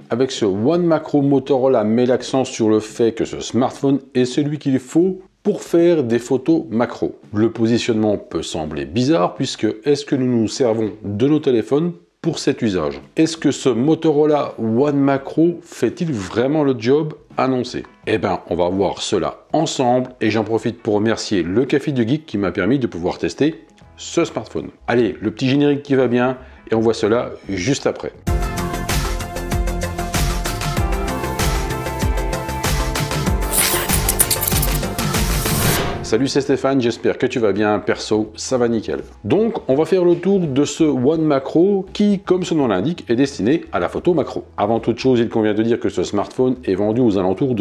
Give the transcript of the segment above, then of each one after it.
Avec ce One Macro, Motorola met l'accent sur le fait que ce smartphone est celui qu'il faut pour faire des photos macro. Le positionnement peut sembler bizarre puisque est-ce que nous nous servons de nos téléphones pour cet usage? Est-ce que ce Motorola One Macro fait-il vraiment le job annoncé? Eh bien, on va voir cela ensemble et j'en profite pour remercier le Café du Geek qui m'a permis de pouvoir tester ce smartphone. Allez, le petit générique qui va bien et on voit cela juste après. Salut, c'est Stéphane, j'espère que tu vas bien, perso, ça va nickel. Donc, on va faire le tour de ce One Macro qui, comme son nom l'indique, est destiné à la photo macro. Avant toute chose, il convient de dire que ce smartphone est vendu aux alentours de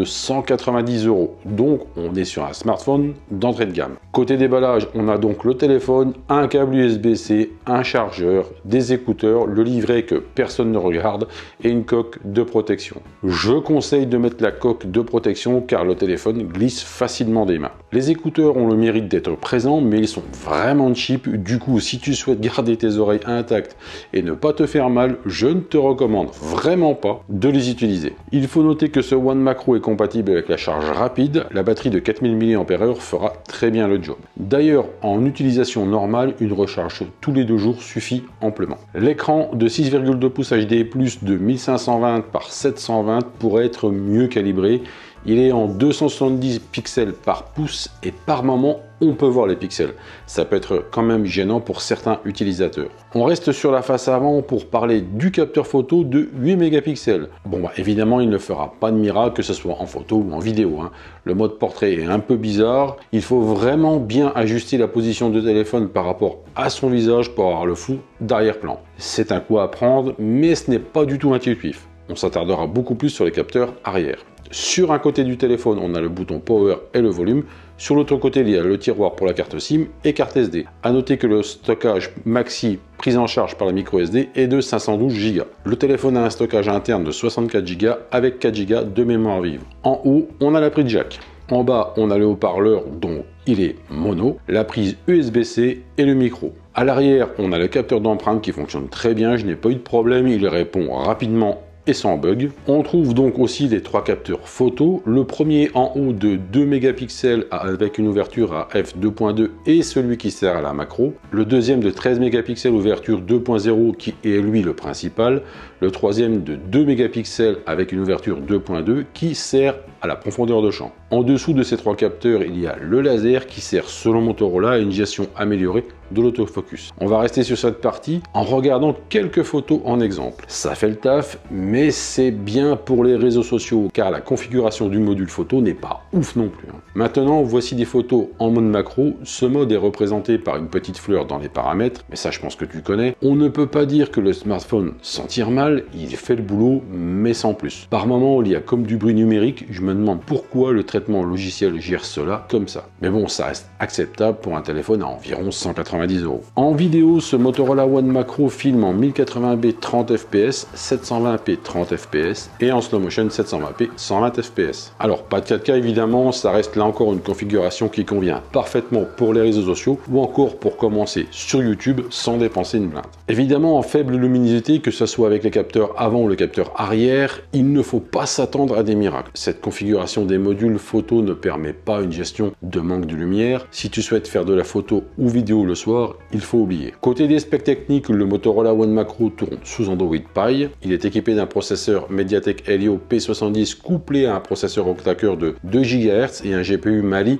190 €. Donc, on est sur un smartphone d'entrée de gamme. Côté déballage, on a donc le téléphone, un câble USB-C, un chargeur, des écouteurs, le livret que personne ne regarde et une coque de protection. Je conseille de mettre la coque de protection car le téléphone glisse facilement des mains. Les écouteurs ont le mérite d'être présents, mais ils sont vraiment cheap. Du coup, si tu souhaites garder tes oreilles intactes et ne pas te faire mal, je ne te recommande vraiment pas de les utiliser. Il faut noter que ce One Macro est compatible avec la charge rapide. La batterie de 4000 mAh fera très bien le job. D'ailleurs, en utilisation normale, une recharge tous les 2 jours suffit amplement. L'écran de 6,2 pouces HD+ de 1520 par 720 pourrait être mieux calibré. Il est en 270 pixels par pouce et par moment on peut voir les pixels. Ça peut être quand même gênant pour certains utilisateurs. On reste sur la face avant pour parler du capteur photo de 8 mégapixels. Bon évidemment il ne fera pas de miracle que ce soit en photo ou en vidéo. Le mode portrait est un peu bizarre. Il faut vraiment bien ajuster la position de téléphone par rapport à son visage pour avoir le flou d'arrière-plan. C'est un coup à prendre mais ce n'est pas du tout intuitif. On s'attardera beaucoup plus sur les capteurs arrière. Sur un côté du téléphone, on a le bouton Power et le volume. Sur l'autre côté, il y a le tiroir pour la carte SIM et carte SD. A noter que le stockage maxi pris en charge par la micro SD est de 512 Go. Le téléphone a un stockage interne de 64 Go avec 4 Go de mémoire vive. En haut, on a la prise jack. En bas, on a le haut-parleur dont il est mono, la prise USB-C et le micro. À l'arrière, on a le capteur d'empreinte qui fonctionne très bien. Je n'ai pas eu de problème, il répond rapidement et sans bug. On trouve donc aussi les 3 capteurs photo. Le premier en haut de 2 mégapixels avec une ouverture à f2.2 et celui qui sert à la macro. Le deuxième de 13 mégapixels ouverture 2.0 qui est lui le principal. Le troisième de 2 mégapixels avec une ouverture 2.2 qui sert à la profondeur de champ. En dessous de ces 3 capteurs, il y a le laser qui sert selon Motorola à une gestion améliorée de l'autofocus. On va rester sur cette partie en regardant quelques photos en exemple. Ça fait le taf, mais c'est bien pour les réseaux sociaux car la configuration du module photo n'est pas ouf non plus. Maintenant, voici des photos en mode macro. Ce mode est représenté par une petite fleur dans les paramètres, mais ça je pense que tu connais. On ne peut pas dire que le smartphone s'en tire mal, il fait le boulot, mais sans plus. Par moment, il y a comme du bruit numérique, je me demande pourquoi le traitement logiciel gère cela comme ça. Mais bon, ça reste acceptable pour un téléphone à environ 190 €. En vidéo, ce Motorola One Macro filme en 1080p 30 fps, 720p 30 fps et en slow motion 720p 120 fps. Alors pas de 4K évidemment, ça reste là encore une configuration qui convient parfaitement pour les réseaux sociaux ou encore pour commencer sur YouTube sans dépenser une blinde. Évidemment en faible luminosité, que ce soit avec les capteurs avant ou le capteur arrière, il ne faut pas s'attendre à des miracles. Cette configuration des modules photo ne permet pas une gestion de manque de lumière. Si tu souhaites faire de la photo ou vidéo le soir, il faut oublier. Côté des specs techniques, le Motorola One Macro tourne sous Android Pie. Il est équipé d'un processeur MediaTek Helio P70 couplé à un processeur octa-cœur de 2 GHz et un GPU Mali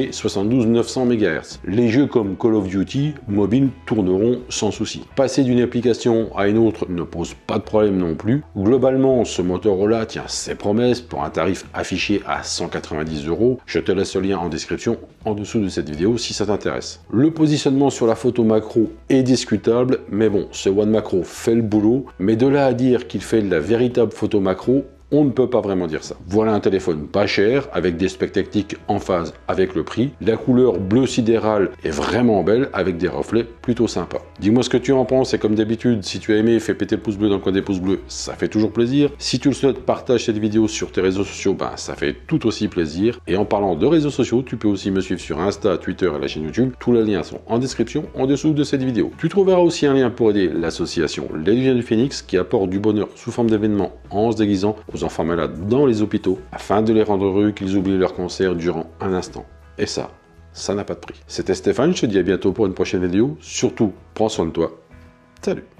G72900 MHz. Les jeux comme Call of Duty mobile tourneront sans souci. Passer d'une application à une autre ne pose pas de problème non plus. Globalement, ce Motorola tient ses promesses pour un tarif affiché à 190 €. Je te laisse le lien en description en dessous de cette vidéo si ça t'intéresse. Le positionnement sur la photo macro est discutable, mais bon, ce One Macro fait le boulot. Mais de là à dire qu'il fait de la véritable photo macro, On ne peut pas vraiment dire ça. Voilà un téléphone pas cher, avec des specs techniques en phase avec le prix. La couleur bleu sidéral est vraiment belle, avec des reflets plutôt sympas. Dis-moi ce que tu en penses, et comme d'habitude, si tu as aimé, fais péter le pouce bleu dans le coin des pouces bleus, ça fait toujours plaisir. Si tu le souhaites, partage cette vidéo sur tes réseaux sociaux, ça fait tout aussi plaisir. Et en parlant de réseaux sociaux, tu peux aussi me suivre sur Insta, Twitter et la chaîne YouTube. Tous les liens sont en description en dessous de cette vidéo. Tu trouveras aussi un lien pour aider l'association Les Lumières du Phénix, qui apporte du bonheur sous forme d'événements en se déguisant aux enfants malades dans les hôpitaux, afin de les rendre heureux qu'ils oublient leur cancer durant un instant. Et ça n'a pas de prix. C'était Stéphane, je te dis à bientôt pour une prochaine vidéo. Surtout, prends soin de toi. Salut!